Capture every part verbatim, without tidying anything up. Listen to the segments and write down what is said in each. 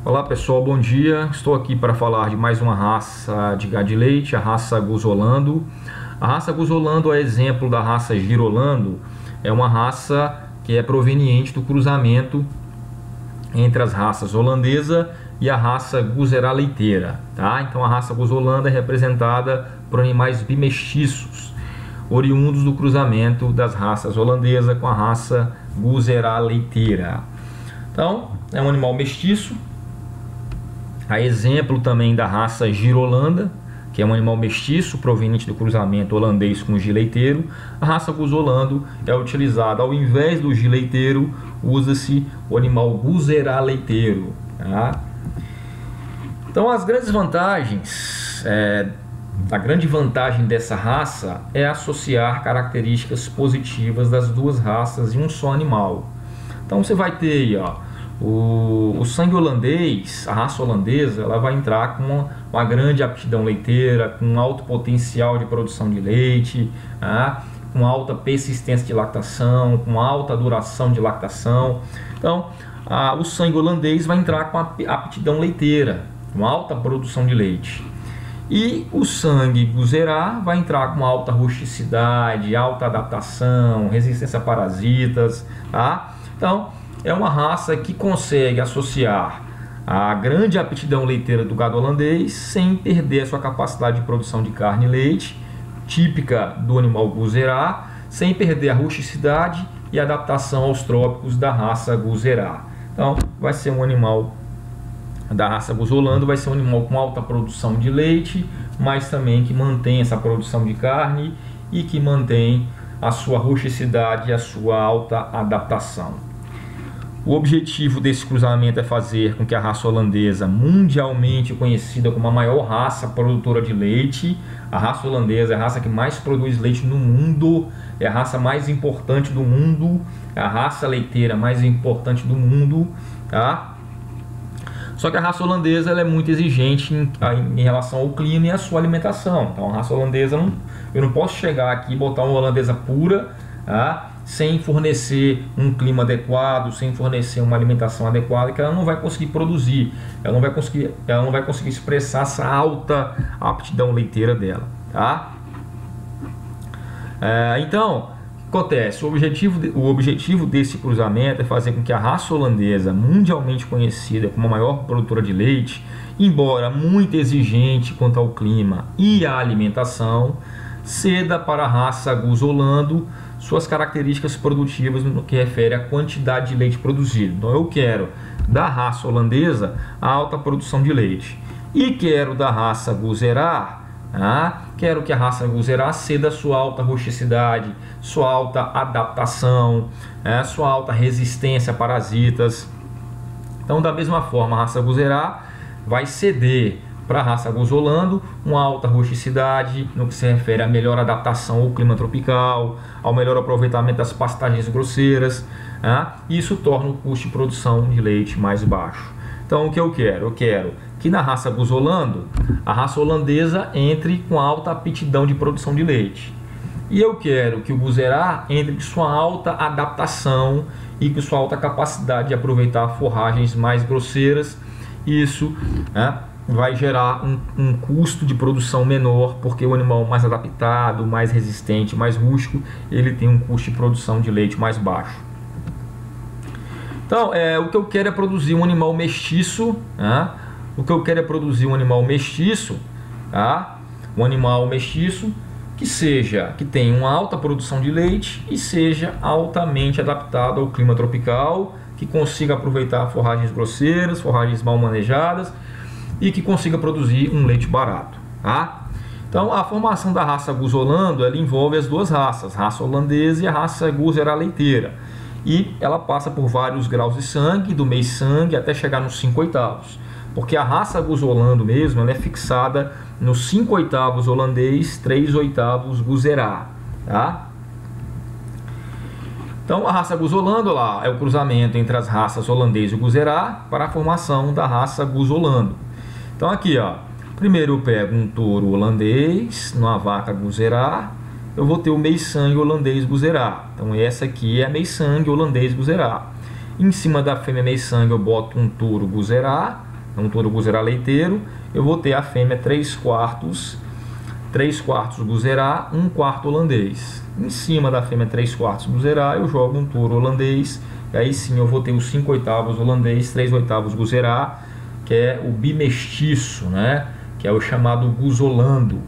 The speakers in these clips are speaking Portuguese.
Olá pessoal, bom dia. Estou aqui para falar de mais uma raça de gado de leite, a raça Guzolando. A raça Guzolando é exemplo da raça Girolando. É uma raça que é proveniente do cruzamento entre as raças holandesa e a raça Guzerá leiteira, tá? Então a raça Guzolando é representada por animais bimestiços, oriundos do cruzamento das raças holandesa com a raça Guzerá leiteira. Então é um animal mestiço, a exemplo também da raça Girolanda, que é um animal mestiço proveniente do cruzamento holandês com o Gi leiteiro. A raça Guzolando é utilizada, ao invés do Gi leiteiro, usa-se o animal Guzerá leiteiro, tá? Então as grandes vantagens, é, a grande vantagem dessa raça é associar características positivas das duas raças em um só animal. Então você vai ter aí, ó, o, o sangue holandês, a raça holandesa, ela vai entrar com uma, uma grande aptidão leiteira, com alto potencial de produção de leite, tá? Com alta persistência de lactação, com alta duração de lactação. Então a, o sangue holandês vai entrar com a aptidão leiteira, com alta produção de leite. E o sangue Guzerá vai entrar com alta rusticidade, alta adaptação, resistência a parasitas, tá? Então é uma raça que consegue associar a grande aptidão leiteira do gado holandês sem perder a sua capacidade de produção de carne e leite, típica do animal Guzerá, sem perder a rusticidade e adaptação aos trópicos da raça Guzerá. Então vai ser um animal da raça Guzolando, vai ser um animal com alta produção de leite, mas também que mantém essa produção de carne e que mantém a sua rusticidade e a sua alta adaptação. O objetivo desse cruzamento é fazer com que a raça holandesa, mundialmente conhecida como a maior raça produtora de leite, a raça holandesa é a raça que mais produz leite no mundo, é a raça mais importante do mundo, é a raça leiteira mais importante do mundo, tá? Só que a raça holandesa ela é muito exigente em, em relação ao clima e à sua alimentação. Então a raça holandesa, não, eu não posso chegar aqui e botar uma holandesa pura, tá? Sem fornecer um clima adequado, sem fornecer uma alimentação adequada, que ela não vai conseguir produzir, ela não vai conseguir, ela não vai conseguir expressar essa alta aptidão leiteira dela, tá? É, então, acontece, o objetivo, o objetivo desse cruzamento é fazer com que a raça holandesa, mundialmente conhecida como a maior produtora de leite, embora muito exigente quanto ao clima e à alimentação, ceda para a raça Guzolando suas características produtivas no que refere à quantidade de leite produzido. Então eu quero da raça holandesa a alta produção de leite e quero da raça Guzerá, ah, quero que a raça Guzerá ceda sua alta rusticidade, sua alta adaptação, é, sua alta resistência a parasitas. Então da mesma forma a raça Guzerá vai ceder para a raça Guzolando uma alta rusticidade no que se refere à melhor adaptação ao clima tropical, ao melhor aproveitamento das pastagens grosseiras, né? Isso torna o custo de produção de leite mais baixo. Então o que eu quero? Eu quero que na raça Guzolando a raça holandesa entre com alta aptidão de produção de leite. E eu quero que o Guzerá entre com sua alta adaptação e com sua alta capacidade de aproveitar forragens mais grosseiras. Isso, né, vai gerar um, um custo de produção menor, porque o animal mais adaptado, mais resistente, mais rústico, ele tem um custo de produção de leite mais baixo. Então, é, o que eu quero é produzir um animal mestiço, né? O que eu quero é produzir um animal mestiço, tá? Um animal mestiço que seja, que tenha uma alta produção de leite e seja altamente adaptado ao clima tropical, que consiga aproveitar forragens grosseiras, forragens mal manejadas, e que consiga produzir um leite barato, tá? Então a formação da raça Guzolando ela envolve as duas raças, a raça holandesa e a raça Guzerá leiteira, e ela passa por vários graus de sangue, do meio sangue até chegar nos cinco oitavos, porque a raça Guzolando mesmo ela é fixada nos cinco oitavos holandês, três oitavos Guzerá, tá? Então a raça Guzolando lá é o cruzamento entre as raças holandês e Guzerá para a formação da raça Guzolando. Então aqui, ó, primeiro eu pego um touro holandês, numa vaca Guzerá, eu vou ter o meio-sangue holandês Guzerá. Então essa aqui é a meio-sangue holandês Guzerá. Em cima da fêmea meio-sangue eu boto um touro Guzerá, é um touro Guzerá leiteiro, eu vou ter a fêmea três quartos, três quartos Guzerá, um quarto holandês. Em cima da fêmea três quartos Guzerá, eu jogo um touro holandês, e aí sim eu vou ter os cinco oitavos holandês, três oitavos Guzerá, que é o bimestiço, né? Que é o chamado Guzolando.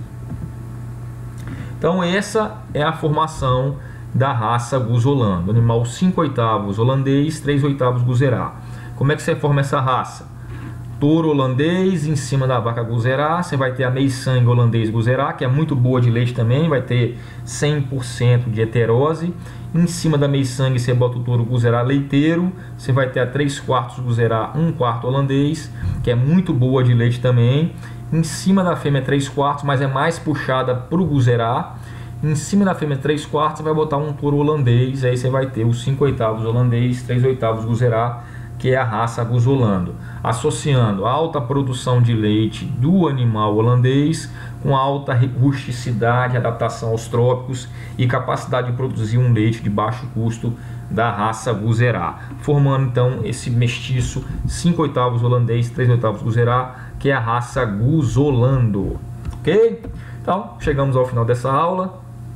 Então essa é a formação da raça Guzolando, animal cinco oitavos holandês, três oitavos Guzerá. Como é que você forma essa raça? Touro holandês em cima da vaca Guzerá, você vai ter a meio-sangue holandês Guzerá, que é muito boa de leite também, vai ter cem por cento de heterose. Em cima da meio-sangue você bota o touro Guzerá leiteiro, você vai ter a três quartos Guzerá, um quarto holandês, que é muito boa de leite também. Em cima da fêmea três quartos, mas é mais puxada para o Guzerá. Em cima da fêmea três quartos você vai botar um touro holandês, aí você vai ter os cinco oitavos holandês, três oitavos Guzerá, que é a raça Guzolando, associando a alta produção de leite do animal holandês com alta rusticidade, adaptação aos trópicos e capacidade de produzir um leite de baixo custo da raça Guzerá, formando então esse mestiço cinco oitavos holandês, três oitavos Guzerá, que é a raça Guzolando. Ok? Então, chegamos ao final dessa aula.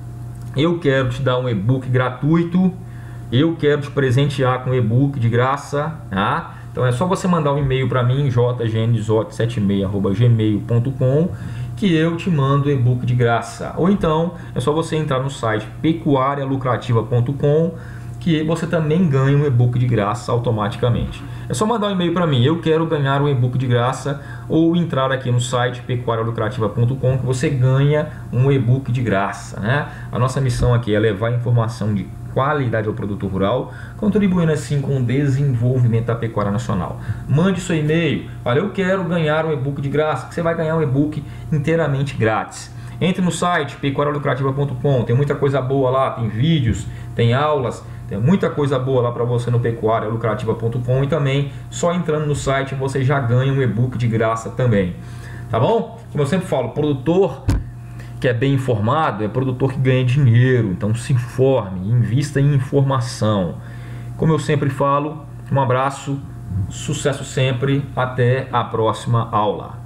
Eu quero te dar um e-book gratuito. Eu quero te presentear com um e-book de graça, tá? Então é só você mandar um e-mail para mim, j g n zot setenta e seis arroba gmail ponto com, que eu te mando o e-book de graça. Ou então é só você entrar no site pecuária lucrativa ponto com, que você também ganha um e-book de graça automaticamente. É só mandar um e-mail para mim, eu quero ganhar um e-book de graça, ou entrar aqui no site pecuária lucrativa ponto com, que você ganha um e-book de graça, né? A nossa missão aqui é levar informação de qualidade ao produtor rural, contribuindo assim com o desenvolvimento da pecuária nacional. Mande seu e-mail, olha, eu quero ganhar um e-book de graça, que você vai ganhar um e-book inteiramente grátis. Entre no site pecuária lucrativa ponto com, tem muita coisa boa lá, tem vídeos, tem aulas, tem muita coisa boa lá para você no pecuária lucrativa ponto com, e também só entrando no site você já ganha um e-book de graça também. Tá bom? Como eu sempre falo, produtor que é bem informado é produtor que ganha dinheiro. Então se informe, invista em informação. Como eu sempre falo, um abraço, sucesso sempre, até a próxima aula.